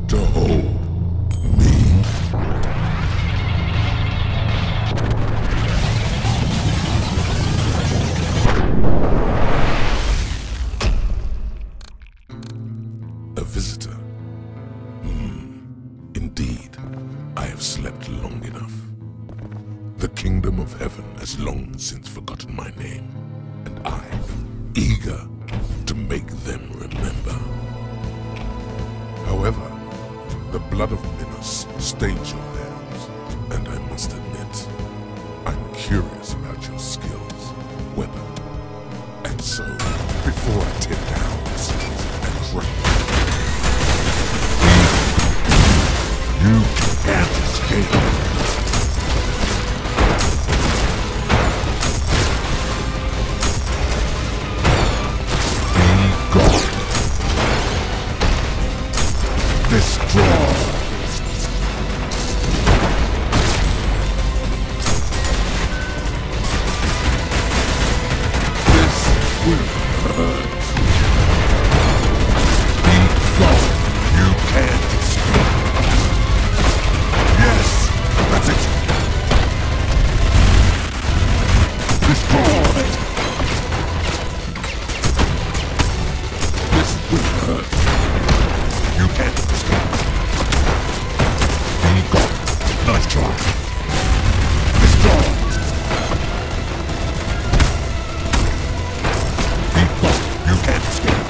to hold me. A visitor? Indeed, I have slept long enough. The kingdom of heaven has long since forgotten my name, and I'm eager to make them remember. However, the blood of Minos stains your hands, and I must admit, I'm curious about your skills, weapon. And so, before I tear down this and crush you can't escape. Destroy! This will hurt. Be gone. You can't escape. Yes, that's it. Destroy! This will hurt. You can't escape. Be gone. Nice try. Destroy. Be gone. You can't escape.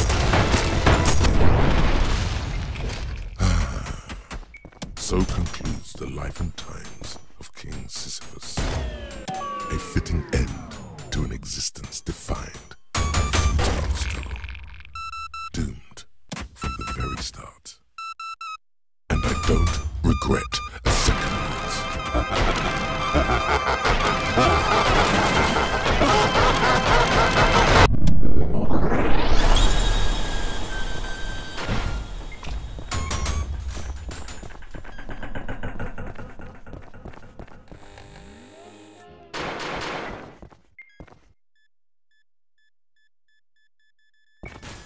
So concludes the life and times of King Sisyphus. A fitting end to an existence defined by futile struggle. Doomed from the very start. And I don't regret a second of it.